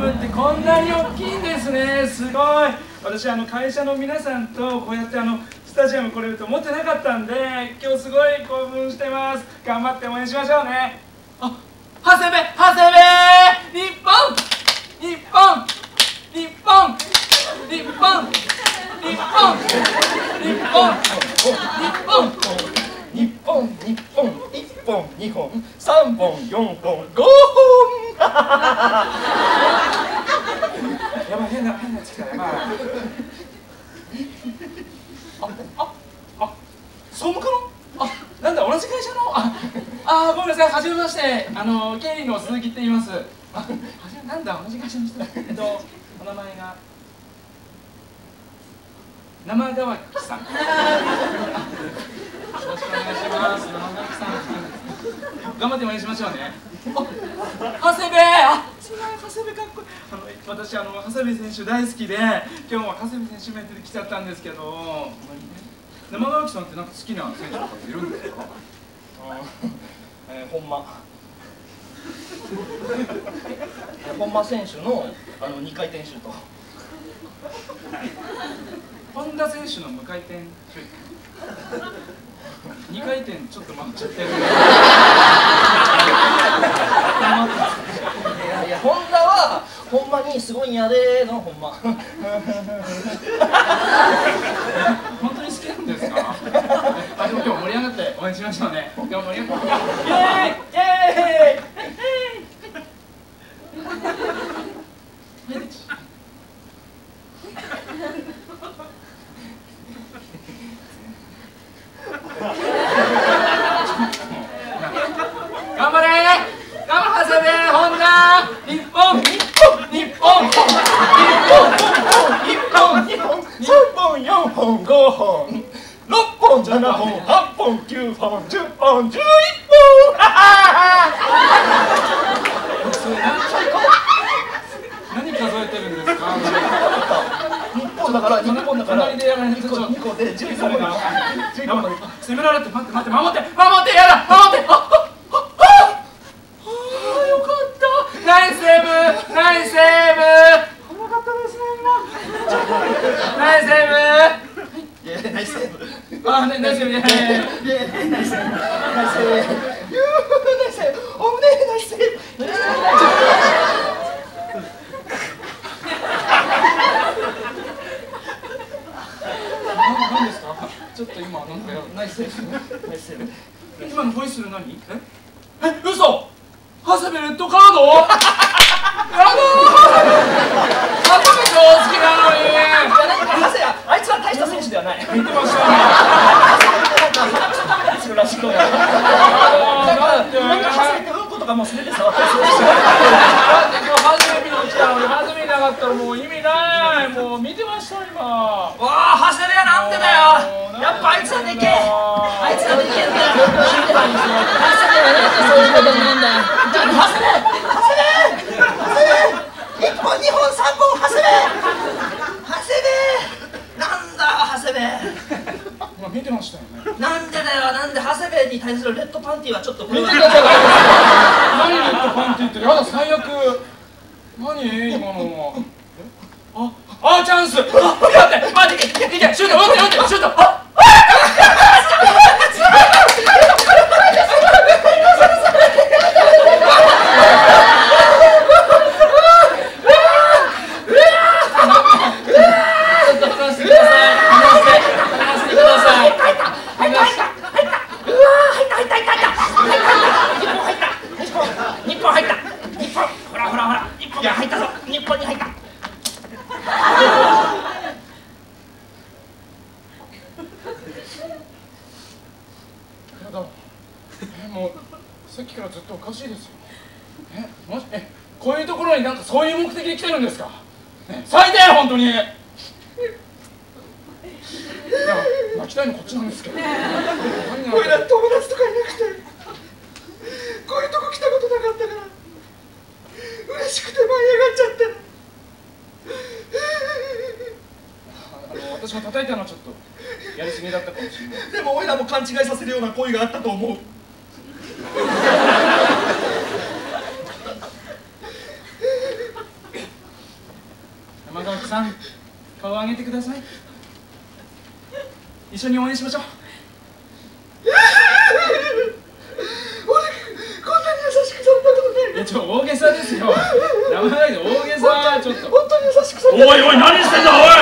ムってこんなに大きいんですね。すごい。私会社の皆さんとこうやってスタジアム来れると思ってなかったんで、今日すごい興奮してます。頑張って応援しましょうね。あ、長谷部日本日本日本日本日本日本日本日本1本2本3本4本5本やばい、変なやつ来た。やばい。総務課のなんだ、同じ会社のごめんなさい、はじめまして、経理の鈴木って言います。なんだ、同じ会社の人だ。お名前が生乾きさん。よろしくお願いします。生乾きさん、頑張って応援しましょうね。長谷部、すごい、長谷部かっこいい。私長谷部選手大好きで、今日は長谷部選手目当てで来ちゃったんですけど、生乾きさんってなんか好きな選手とかっているんですか？ 本間選手の2回転シュート。 本田選手の無回転シュート。2回転ちょっと待っちゃってる。 いや、本田はほんまにすごいんやでのほんま。 本当に好きなんですか？でも今日盛り上がって応援しましょうね。今日盛り上がって。イエーイイエーイ。頑張れ長谷部、本田、日本3 本4本5本6本7本8本9本10本11本。 何数えてるんですか？ 日本だから隣でやられて 2個で11本だ。 攻められて、待って、守って、やだ、守って。よかった。ナイスセーブ。危なかったですね、今。ナイスセーブ。 ナイスセーブ。 ナイスセーブ。 ナイスセーブ。ナイスセーブ。おむねナイスセーブ。 何ですか？ちょっと今なんかナイスセーブ。 今のホイッスル何？嘘！長谷部レッドカード？やだー！長谷部超好きなのに。 あいつは大した選手ではない。 見てましたね。 するらしく。なんか走ってうんことかもうすべて触ってる。 だって今日初め見に来たのに、初めなかったらもう意味ない。もう見てました今。 わあ、長谷部はなんでだよ。やっぱあいつはでけえ。あいつはでけえんだよ。長谷部はなんでそういうことになんだよ。長谷部1本2本3本長谷部なんだ長谷部。 今見てましたよね。 なんでだよ。なんで長谷部に対するレッドパンティーはちょっとこれは。 何レッドパンティーって。やだ、最悪。何今のは。チャンス。待って、シュート、待って、シュート。もうさっきからずっとおかしいですよ。こういうところになんかそういう目的で来てるんですか？最低本当に。いや、泣きたいのこっちなんですけど。 俺ら友達とかいなくて、こういうとこ来たことなかったから嬉しくて舞い上がっちゃって。 私が叩いたのはちょっとやりすぎだったかもしれない。 でも俺らも勘違いさせるような行為があったと思う。 さん、顔を上げてください。一緒に応援しましょう。いや、大げさですよ。やめないで、大げさ、ちょっと。 本当に優しくされおいおい、何してんだおい。